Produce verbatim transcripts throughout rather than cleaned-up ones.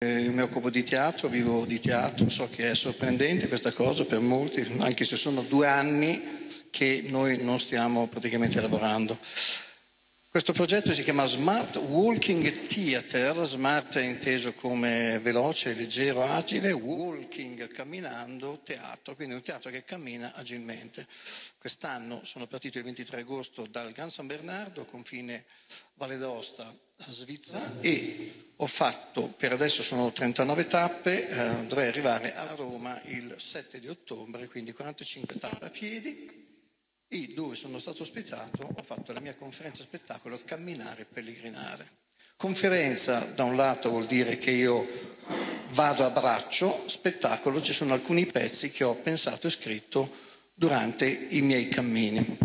Io mi occupo di teatro, vivo di teatro, so che è sorprendente questa cosa per molti, anche se sono due anni che noi non stiamo praticamente lavorando. Questo progetto si chiama Smart Walking Theater, smart è inteso come veloce, leggero, agile, walking, camminando, teatro, quindi un teatro che cammina agilmente. Quest'anno sono partito il ventitré agosto dal Gran San Bernardo, confine Valle d'Aosta, Svizzera, e ho fatto, per adesso sono trentanove tappe, eh, dovrei arrivare a Roma il sette di ottobre, quindi quarantacinque tappe a piedi. E dove sono stato ospitato ho fatto la mia conferenza spettacolo Camminare e Pellegrinare. Conferenza da un lato vuol dire che io vado a braccio, spettacolo ci sono alcuni pezzi che ho pensato e scritto durante i miei cammini.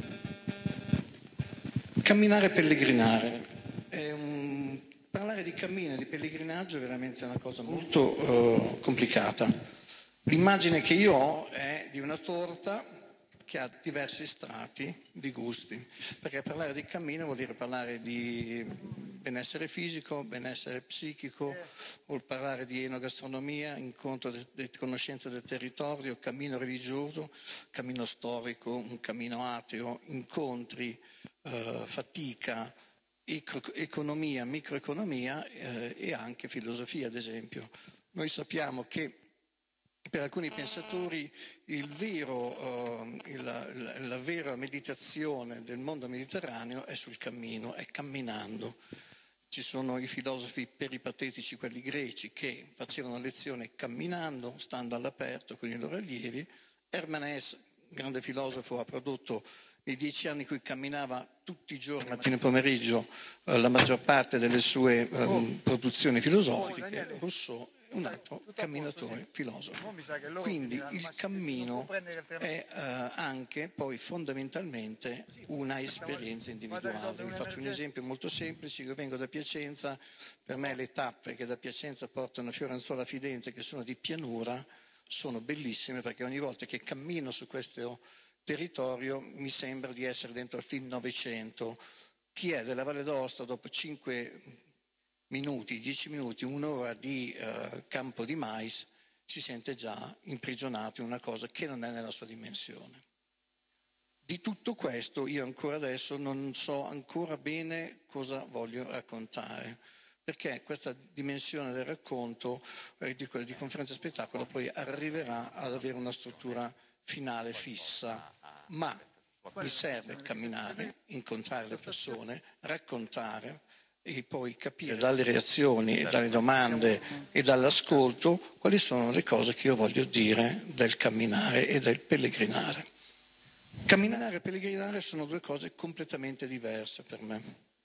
Camminare e pellegrinare. È un... Parlare di cammino e di pellegrinaggio è veramente una cosa molto uh, complicata. L'immagine che io ho è di una torta che ha diversi strati di gusti, perché parlare di cammino vuol dire parlare di benessere fisico, benessere psichico, vuol parlare di enogastronomia, incontro di conoscenza del territorio, cammino religioso, cammino storico, un cammino ateo, incontri, eh, fatica, eco- economia, microeconomia eh, e anche filosofia, ad esempio. Noi sappiamo che per alcuni pensatori il vero, uh, il, la, la vera meditazione del mondo mediterraneo è sul cammino, è camminando. Ci sono i filosofi peripatetici, quelli greci, che facevano lezione camminando, stando all'aperto con i loro allievi. Hermanès, grande filosofo, ha prodotto nei dieci anni in cui camminava tutti i giorni, mattino e pomeriggio, uh, la maggior parte delle sue um, produzioni filosofiche. Rousseau, un altro camminatore filosofo. Quindi il cammino è eh, anche poi fondamentalmente una esperienza individuale. Vi faccio un esempio molto semplice: io vengo da Piacenza, per me le tappe che da Piacenza portano a Fiorenzuola Fidenza, che sono di pianura, sono bellissime, perché ogni volta che cammino su questo territorio mi sembra di essere dentro il film Novecento. Chi è della Valle d'Aosta dopo cinque minuti, dieci minuti, un'ora di uh, campo di mais, si sente già imprigionato in una cosa che non è nella sua dimensione. Di tutto questo io ancora adesso non so ancora bene cosa voglio raccontare, perché questa dimensione del racconto, eh, di, di conferenza spettacolo, poi arriverà ad avere una struttura finale fissa, ma mi serve camminare, incontrare le persone, raccontare, e poi capire dalle reazioni, dalle domande e dall'ascolto quali sono le cose che io voglio dire del camminare e del pellegrinare. Camminare e pellegrinare sono due cose completamente diverse per me.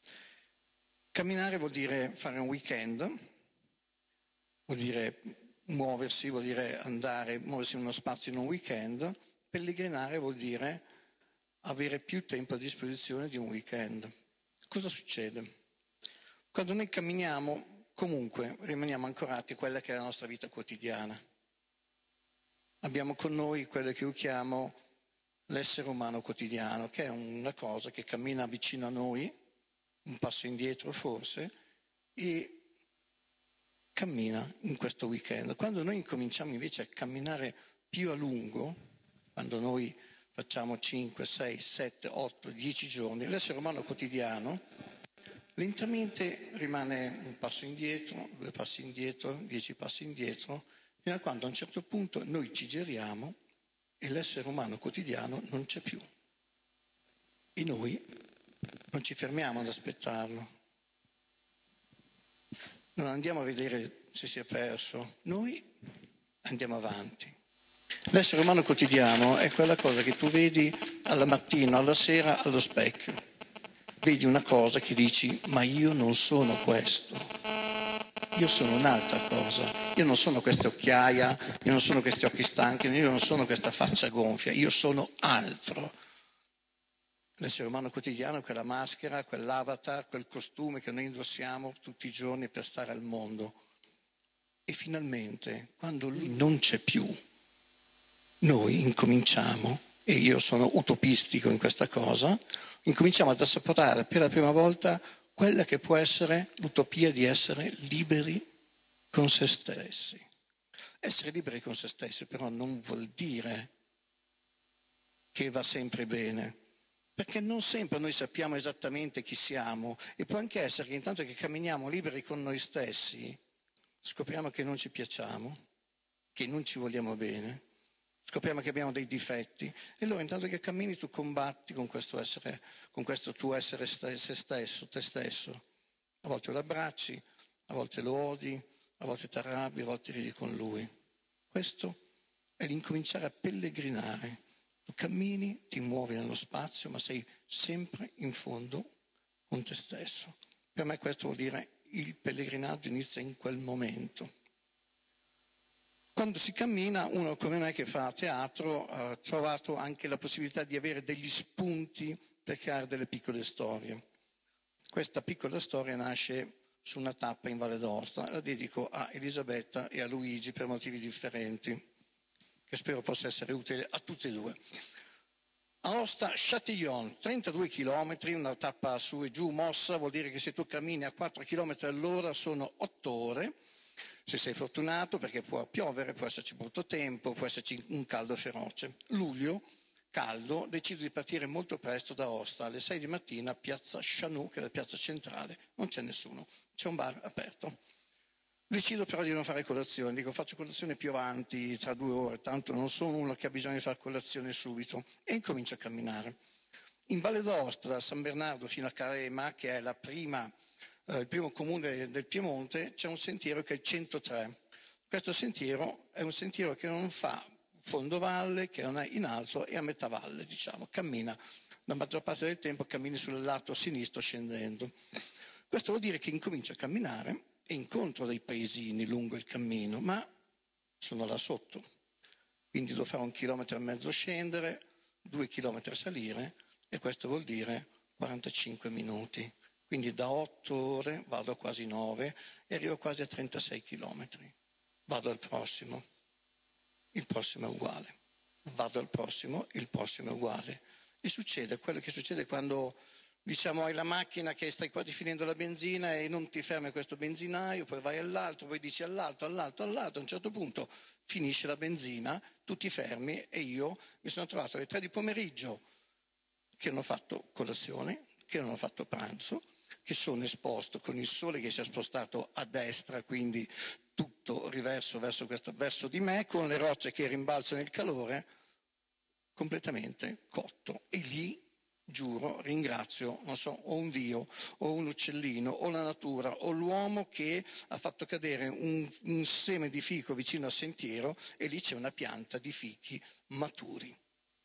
Camminare vuol dire fare un weekend, vuol dire muoversi, vuol dire andare, muoversi in uno spazio in un weekend. Pellegrinare vuol dire avere più tempo a disposizione di un weekend. Cosa succede? Quando noi camminiamo, comunque rimaniamo ancorati a quella che è la nostra vita quotidiana. Abbiamo con noi quello che io chiamo l'essere umano quotidiano, che è una cosa che cammina vicino a noi, un passo indietro forse, e cammina in questo weekend. Quando noi incominciamo invece a camminare più a lungo, quando noi facciamo cinque, sei, sette, otto, dieci giorni, l'essere umano quotidiano lentamente rimane un passo indietro, due passi indietro, dieci passi indietro, fino a quando a un certo punto noi ci giriamo e l'essere umano quotidiano non c'è più. E noi non ci fermiamo ad aspettarlo. Non andiamo a vedere se si è perso, noi andiamo avanti. L'essere umano quotidiano è quella cosa che tu vedi alla mattina, alla sera, allo specchio. Vedi una cosa che dici, ma io non sono questo, io sono un'altra cosa, io non sono queste occhiaia, io non sono questi occhi stanchi, io non sono questa faccia gonfia, io sono altro. L'essere umano quotidiano è quella maschera, quell'avatar, quel costume che noi indossiamo tutti i giorni per stare al mondo. E finalmente, quando lui non c'è più, noi incominciamo, e io sono utopistico in questa cosa, incominciamo ad assaporare per la prima volta quella che può essere l'utopia di essere liberi con se stessi. Essere liberi con se stessi però non vuol dire che va sempre bene, perché non sempre noi sappiamo esattamente chi siamo e può anche essere che intanto che camminiamo liberi con noi stessi scopriamo che non ci piacciamo, che non ci vogliamo bene, scopriamo che abbiamo dei difetti e allora intanto che cammini tu combatti con questo, essere, con questo tuo essere se stesso, te stesso. A volte lo abbracci, a volte lo odi, a volte ti arrabbi, a volte ridi con lui. Questo è l'incominciare a pellegrinare. Tu cammini, ti muovi nello spazio, ma sei sempre in fondo con te stesso. Per me questo vuol dire il pellegrinaggio inizia in quel momento. Quando si cammina, uno come me che fa teatro ha trovato anche la possibilità di avere degli spunti per creare delle piccole storie. Questa piccola storia nasce su una tappa in Valle d'Aosta, la dedico a Elisabetta e a Luigi per motivi differenti, che spero possa essere utile a tutti e due. Aosta-Châtillon, trentadue chilometri, una tappa su e giù mossa, vuol dire che se tu cammini a quattro chilometri all'ora sono otto ore, se sei fortunato, perché può piovere, può esserci brutto tempo, può esserci un caldo feroce. Luglio, caldo, decido di partire molto presto da Aosta, alle sei di mattina a piazza Chanou, che è la piazza centrale, non c'è nessuno, c'è un bar aperto. Decido però di non fare colazione, dico faccio colazione più avanti, tra due ore, tanto non sono uno che ha bisogno di fare colazione subito, e incomincio a camminare. In Valle d'Aosta, da San Bernardo fino a Carema, che è la prima, eh, il primo comune del Piemonte, c'è un sentiero che è il centotré. Questo sentiero è un sentiero che non fa fondovalle, che non è in alto e a metà valle, diciamo, cammina. La maggior parte del tempo cammini sul lato sinistro scendendo. Questo vuol dire che incomincio a camminare e incontro dei paesini lungo il cammino, ma sono là sotto. Quindi devo fare un chilometro e mezzo scendere, due chilometri salire e questo vuol dire quarantacinque minuti. Quindi da otto ore vado a quasi nove e arrivo quasi a trentasei chilometri. Vado al prossimo, il prossimo è uguale. Vado al prossimo, il prossimo è uguale. E succede quello che succede quando, diciamo, hai la macchina che stai quasi finendo la benzina e non ti fermi a questo benzinaio, poi vai all'altro, poi dici all'altro, all'altro, all'altro, a un certo punto finisce la benzina, tu ti fermi e io mi sono trovato alle tre di pomeriggio che non ho fatto colazione, che non ho fatto pranzo, che sono esposto con il sole che si è spostato a destra, quindi tutto riverso verso, questo, verso di me, con le rocce che rimbalzano il calore, completamente cotto. E lì, giuro, ringrazio, non so, o un dio, o un uccellino, o la natura, o l'uomo che ha fatto cadere un, un seme di fico vicino al sentiero e lì c'è una pianta di fichi maturi.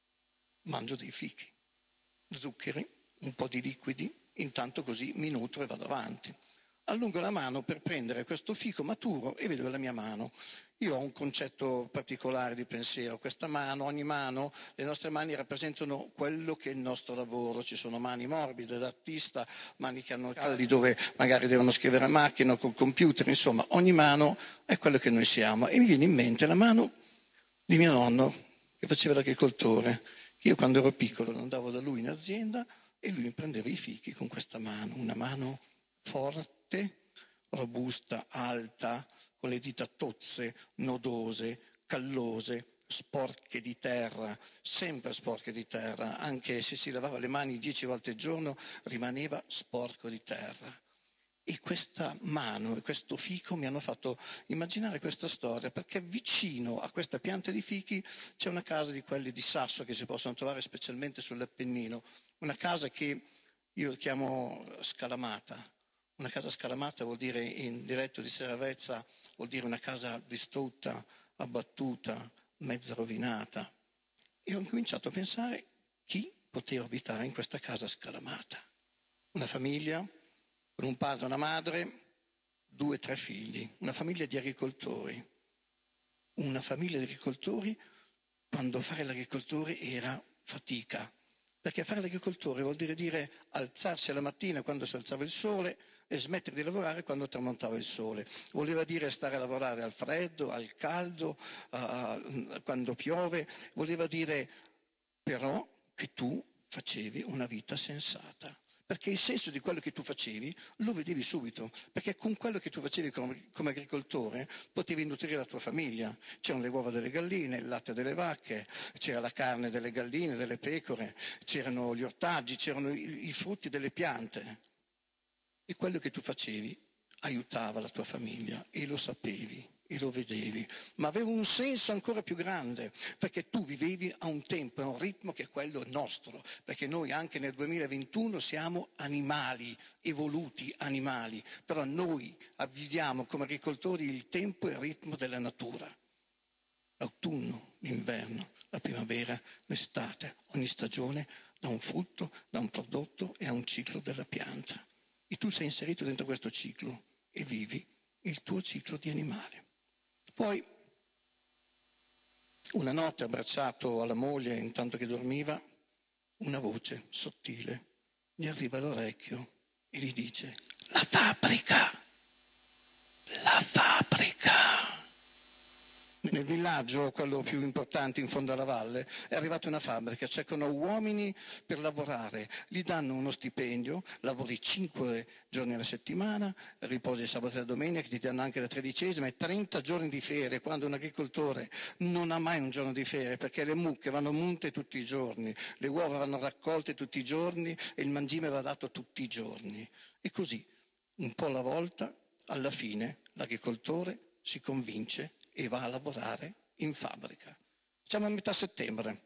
Mangio dei fichi, zuccheri, un po' di liquidi, intanto così mi nutro e vado avanti. Allungo la mano per prendere questo fico maturo e vedo la mia mano. Io ho un concetto particolare di pensiero, questa mano, ogni mano, le nostre mani rappresentano quello che è il nostro lavoro, ci sono mani morbide d'artista, mani che hanno caldi dove magari devono scrivere a macchina o col computer, insomma ogni mano è quello che noi siamo. E mi viene in mente la mano di mio nonno che faceva l'agricoltore. Io quando ero piccolo andavo da lui in azienda e lui mi prendeva i fichi con questa mano, una mano forte, robusta, alta, con le dita tozze, nodose, callose, sporche di terra, sempre sporche di terra, anche se si lavava le mani dieci volte al giorno rimaneva sporco di terra. E questa mano e questo fico mi hanno fatto immaginare questa storia, perché vicino a questa pianta di fichi c'è una casa di quelli di sasso che si possono trovare specialmente sull'Appennino, una casa che io chiamo scalamata. Una casa scalamata vuol dire, in dialetto di Seravezza, vuol dire una casa distrutta, abbattuta, mezza rovinata. E ho cominciato a pensare chi poteva abitare in questa casa scalamata. Una famiglia con un padre e una madre, due o tre figli, una famiglia di agricoltori. Una famiglia di agricoltori, quando fare l'agricoltore era fatica, perché fare l'agricoltore vuol dire, dire alzarsi alla mattina quando si alzava il sole e smettere di lavorare quando tramontava il sole. Voleva dire stare a lavorare al freddo, al caldo, uh, quando piove. Voleva dire però che tu facevi una vita sensata, perché il senso di quello che tu facevi lo vedevi subito, perché con quello che tu facevi come, come agricoltore potevi nutrire la tua famiglia. C'erano le uova delle galline, il latte delle vacche, c'era la carne delle galline, delle pecore, c'erano gli ortaggi, c'erano i, i frutti delle piante. E quello che tu facevi aiutava la tua famiglia e lo sapevi e lo vedevi, ma aveva un senso ancora più grande, perché tu vivevi a un tempo, a un ritmo che è quello nostro, perché noi anche nel duemilaventuno siamo animali, evoluti animali, però noi viviamo come agricoltori il tempo e il ritmo della natura. L'autunno, l'inverno, la primavera, l'estate, ogni stagione dà un frutto, dà un prodotto e ha un ciclo della pianta. E tu sei inserito dentro questo ciclo e vivi il tuo ciclo di animale. Poi, una notte, abbracciato alla moglie intanto che dormiva, una voce sottile gli arriva all'orecchio e gli dice: la fabbrica, la fabbrica. Nel villaggio, quello più importante in fondo alla valle, è arrivata una fabbrica, cercano uomini per lavorare, gli danno uno stipendio, lavori cinque giorni alla settimana, riposi il sabato e la domenica, ti danno anche la tredicesima e trenta giorni di ferie, quando un agricoltore non ha mai un giorno di ferie, perché le mucche vanno munte tutti i giorni, le uova vanno raccolte tutti i giorni e il mangime va dato tutti i giorni. E così, un po' alla volta, alla fine l'agricoltore si convince e va a lavorare in fabbrica. Siamo a metà settembre.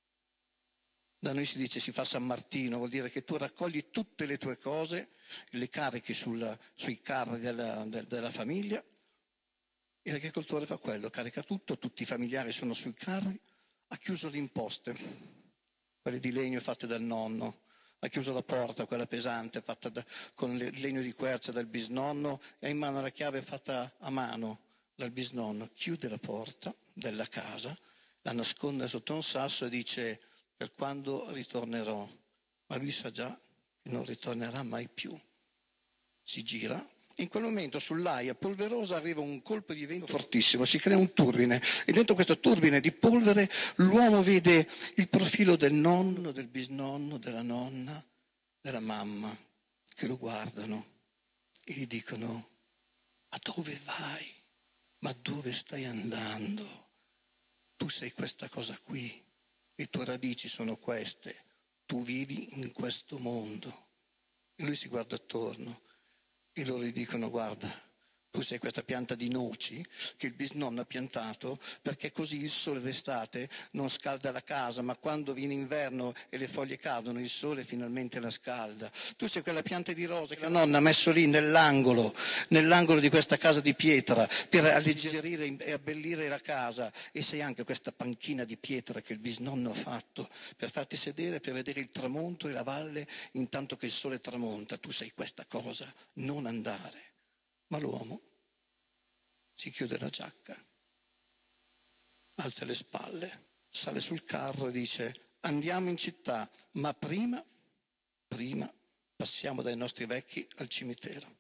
Da noi si dice si fa San Martino, vuol dire che tu raccogli tutte le tue cose, le carichi sul, sui carri della, del, della famiglia e l'agricoltore fa quello, carica tutto, tutti i familiari sono sui carri, ha chiuso le imposte, quelle di legno fatte dal nonno, ha chiuso la porta, quella pesante, fatta da, con il legno di quercia dal bisnonno e ha in mano la chiave fatta a mano dal bisnonno, chiude la porta della casa, la nasconde sotto un sasso e dice: per quando ritornerò, ma lui sa già che non ritornerà mai più. Si gira e in quel momento sull'aia polverosa arriva un colpo di vento fortissimo, si crea un turbine e dentro questo turbine di polvere l'uomo vede il profilo del nonno, del bisnonno, della nonna, della mamma che lo guardano e gli dicono: ma dove vai? Ma dove stai andando? Tu sei questa cosa qui, le tue radici sono queste, tu vivi in questo mondo. E lui si guarda attorno e loro gli dicono: guarda, tu sei questa pianta di noci che il bisnonno ha piantato perché così il sole d'estate non scalda la casa, ma quando viene inverno e le foglie cadono il sole finalmente la scalda. Tu sei quella pianta di rose che la nonna ha messo lì nell'angolo, nell'angolo di questa casa di pietra per alleggerire e abbellire la casa, e sei anche questa panchina di pietra che il bisnonno ha fatto per farti sedere, per vedere il tramonto e la valle intanto che il sole tramonta. Tu sei questa cosa, non andare. Ma l'uomo si chiude la giacca, alza le spalle, sale sul carro e dice: andiamo in città, ma prima, prima passiamo dai nostri vecchi al cimitero.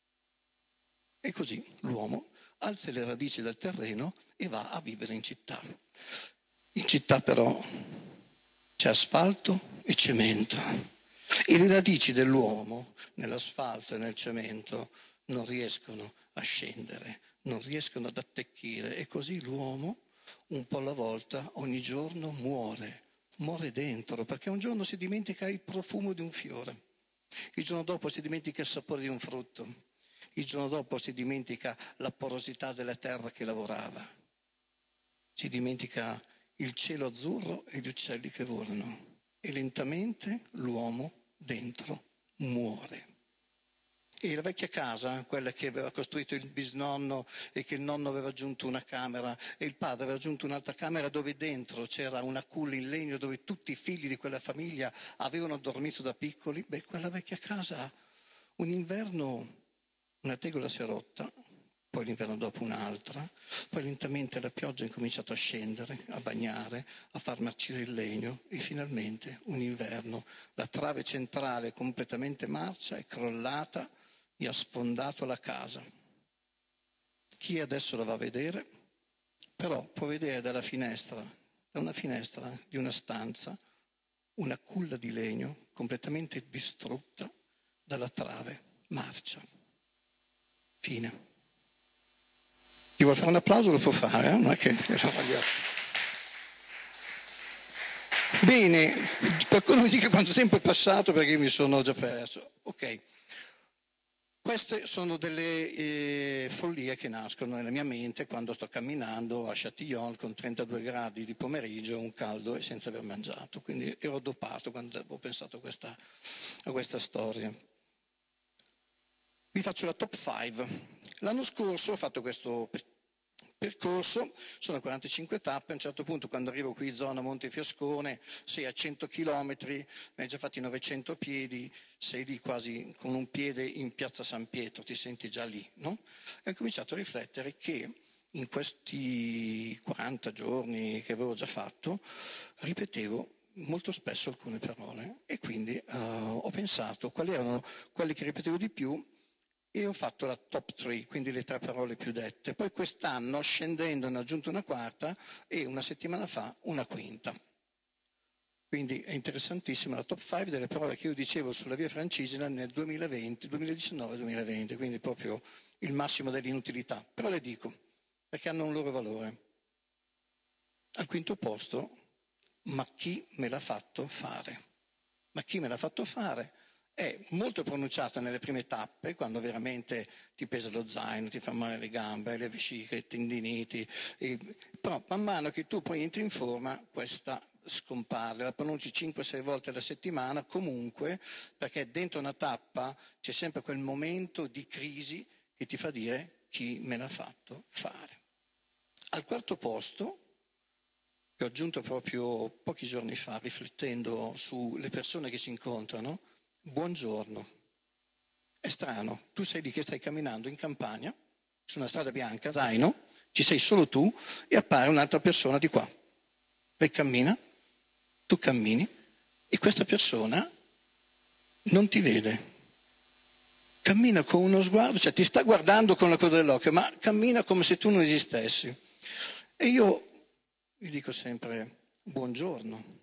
E così l'uomo alza le radici dal terreno e va a vivere in città. In città però c'è asfalto e cemento e le radici dell'uomo nell'asfalto e nel cemento non riescono a scendere, non riescono ad attecchire e così l'uomo un po' alla volta ogni giorno muore, muore dentro, perché un giorno si dimentica il profumo di un fiore, il giorno dopo si dimentica il sapore di un frutto, il giorno dopo si dimentica la porosità della terra che lavorava, si dimentica il cielo azzurro e gli uccelli che volano e lentamente l'uomo dentro muore. E la vecchia casa, quella che aveva costruito il bisnonno e che il nonno aveva aggiunto una camera e il padre aveva aggiunto un'altra camera dove dentro c'era una culla in legno dove tutti i figli di quella famiglia avevano dormito da piccoli, beh, quella vecchia casa, un inverno una tegola si è rotta, poi l'inverno dopo un'altra, poi lentamente la pioggia ha incominciato a scendere, a bagnare, a far marcire il legno e finalmente un inverno la trave centrale completamente marcia è crollata e ha sfondato la casa. Chi adesso la va a vedere, però può vedere dalla finestra, da una finestra di una stanza, una culla di legno completamente distrutta dalla trave marcia. Fine. Chi vuole fare un applauso lo può fare, eh? Non è che lo voglio... Bene, qualcuno mi dica quanto tempo è passato perché io mi sono già perso. Ok. Queste sono delle eh, follie che nascono nella mia mente quando sto camminando a Châtillon con trentadue gradi di pomeriggio, un caldo e senza aver mangiato. Quindi ero dopato quando ho pensato a questa, a questa storia. Vi faccio la top cinque. L'anno scorso ho fatto questo percorso, sono quarantacinque tappe, a un certo punto quando arrivo qui in zona Montefiascone, sei a cento chilometri, ne hai già fatti novecento piedi, sei lì quasi con un piede in piazza San Pietro, ti senti già lì, no? E ho cominciato a riflettere che in questi quaranta giorni che avevo già fatto, ripetevo molto spesso alcune parole e quindi uh, ho pensato quali erano quelle che ripetevo di più e ho fatto la top tre, quindi le tre parole più dette. Poi quest'anno, scendendo, ne ho aggiunto una quarta e una settimana fa una quinta. Quindi è interessantissima la top cinque delle parole che io dicevo sulla via Francigena nel duemilaventi, duemiladiciannove duemilaventi, quindi proprio il massimo dell'inutilità. Però le dico, perché hanno un loro valore. Al quinto posto, ma chi me l'ha fatto fare? Ma chi me l'ha fatto fare? È molto pronunciata nelle prime tappe, quando veramente ti pesa lo zaino, ti fa male le gambe, le vesciche, i tendiniti, e... però man mano che tu poi entri in forma, questa scompare, la pronunci cinque sei volte alla settimana, comunque, perché dentro una tappa c'è sempre quel momento di crisi che ti fa dire chi me l'ha fatto fare. Al quarto posto, che ho aggiunto proprio pochi giorni fa, riflettendo sulle persone che si incontrano, buongiorno. È strano, tu sei lì che stai camminando in campagna, su una strada bianca, zaino, ci sei solo tu e appare un'altra persona di qua. Lei cammina, tu cammini e questa persona non ti vede. Cammina con uno sguardo, cioè ti sta guardando con la coda dell'occhio, ma cammina come se tu non esistessi. E io gli dico sempre buongiorno.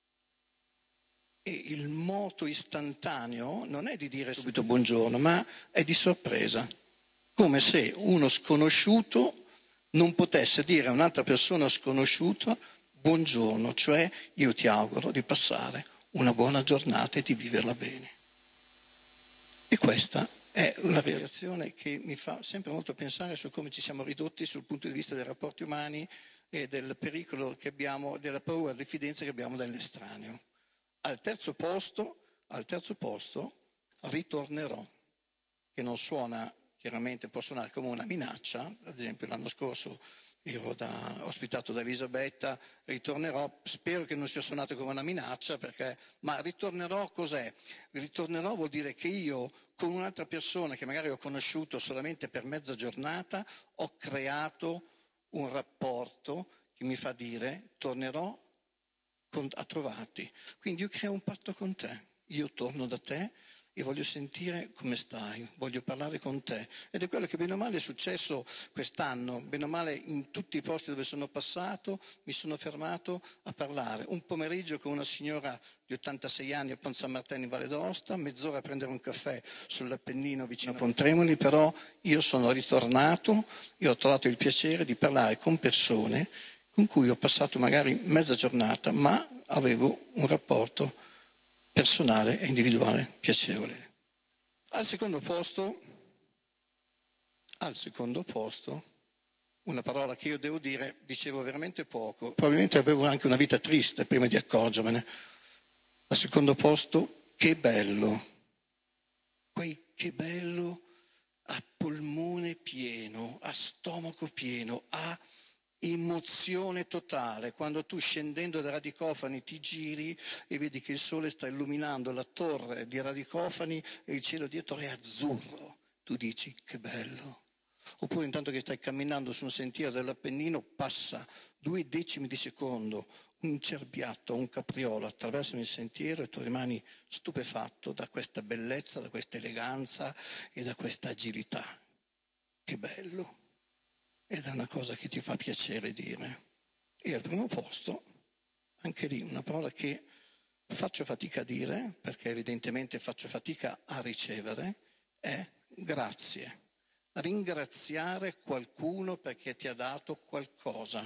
E il moto istantaneo non è di dire subito buongiorno, ma è di sorpresa. Come se uno sconosciuto non potesse dire a un'altra persona sconosciuta buongiorno, cioè io ti auguro di passare una buona giornata e di viverla bene. E questa è una reazione che mi fa sempre molto pensare su come ci siamo ridotti sul punto di vista dei rapporti umani e del pericolo che abbiamo, della paura, della diffidenza che abbiamo dall'estraneo. Al terzo posto, al terzo posto ritornerò, che non suona, chiaramente può suonare come una minaccia. Ad esempio l'anno scorso ero da, ospitato da Elisabetta, ritornerò, spero che non sia suonato come una minaccia, perché, ma ritornerò cos'è? Ritornerò vuol dire che io con un'altra persona che magari ho conosciuto solamente per mezza giornata ho creato un rapporto che mi fa dire tornerò a trovarti. Quindi io creo un patto con te, io torno da te e voglio sentire come stai, voglio parlare con te. Ed è quello che bene o male è successo quest'anno, bene o male in tutti i posti dove sono passato mi sono fermato a parlare. Un pomeriggio con una signora di ottantasei anni a Pont San Martino in Valle d'Aosta, mezz'ora a prendere un caffè sull'Appennino vicino a Pontremoli, però io sono ritornato e ho trovato il piacere di parlare con persone con cui ho passato magari mezza giornata, ma avevo un rapporto personale e individuale piacevole. Al secondo posto, al secondo posto, una parola che io devo dire, dicevo veramente poco, probabilmente avevo anche una vita triste prima di accorgermene. Al secondo posto, che bello, quei che bello a polmone pieno, a stomaco pieno, a emozione totale, quando tu scendendo da Radicofani ti giri e vedi che il sole sta illuminando la torre di Radicofani e il cielo dietro è azzurro, tu dici che bello. Oppure intanto che stai camminando su un sentiero dell'Appennino passa due decimi di secondo un cerbiatto o un capriolo attraversano il sentiero e tu rimani stupefatto da questa bellezza, da questa eleganza e da questa agilità. Che bello. Ed è una cosa che ti fa piacere dire. E al primo posto, anche lì, una parola che faccio fatica a dire, perché evidentemente faccio fatica a ricevere, è grazie. Ringraziare qualcuno perché ti ha dato qualcosa.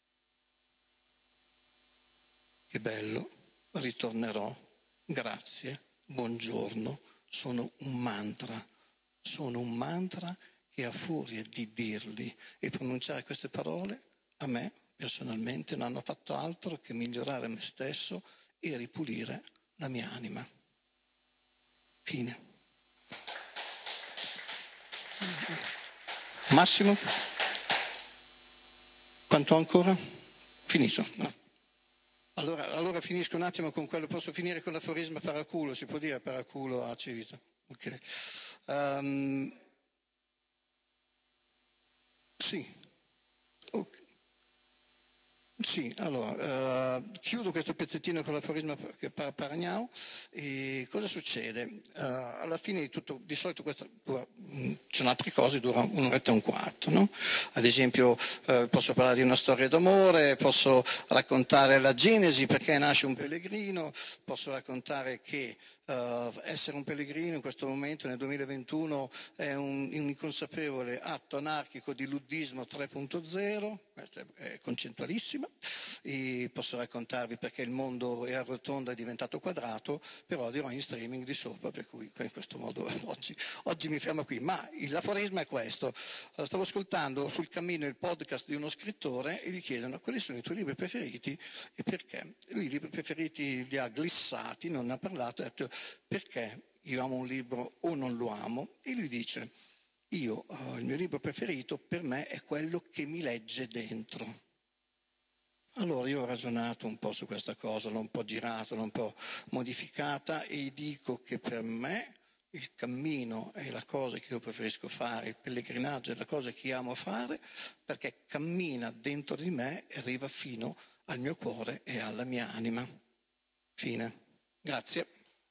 Che bello, ritornerò. Grazie, buongiorno, sono un mantra. Sono un mantra che a furia di dirli e pronunciare queste parole, a me personalmente non hanno fatto altro che migliorare me stesso e ripulire la mia anima. Fine. Massimo? Quanto ancora? Finito. No. Allora, allora finisco un attimo con quello, posso finire con l'aforisma paraculo, si può dire paraculo a Civita? Ok. Um, sì. Okay. Sì, allora, uh, chiudo questo pezzettino con l'aforisma par Paragnao e cosa succede? Uh, alla fine di tutto, di solito questo dura, ci sono altre cose, dura un'oretta e un quarto, no? Ad esempio uh, posso parlare di una storia d'amore, posso raccontare la genesi, perché nasce un pellegrino, posso raccontare che uh, essere un pellegrino in questo momento nel duemilaventuno è un, un inconsapevole atto anarchico di luddismo tre punto zero, questa è, è concettualissima. E posso raccontarvi perché il mondo era rotondo e è diventato quadrato, però dirò in streaming di sopra, per cui in questo modo oggi, oggi mi fermo qui. Ma l'aforisma è questo: stavo ascoltando sul cammino il podcast di uno scrittore e gli chiedono quali sono i tuoi libri preferiti e perché. Lui i libri preferiti li ha glissati, non ne ha parlato, ha detto perché io amo un libro o non lo amo, e lui dice io, uh, il mio libro preferito per me è quello che mi legge dentro. Allora io ho ragionato un po' su questa cosa, l'ho un po' girata, l'ho un po' modificata e dico che per me il cammino è la cosa che io preferisco fare, il pellegrinaggio è la cosa che amo fare, perché cammina dentro di me e arriva fino al mio cuore e alla mia anima. Fine. Grazie.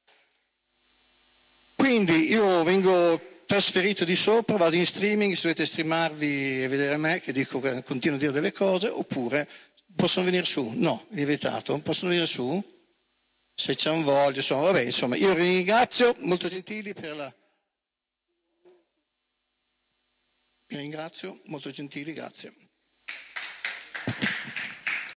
Quindi io vengo trasferito di sopra, vado in streaming, se volete streamarvi e vedere me che dico, continuo a dire delle cose, oppure possono venire su? No, è vietato. Possono venire su? Se c'è un voglio, insomma, vabbè, insomma, io vi ringrazio, molto gentili per la... Vi ringrazio, molto gentili, grazie.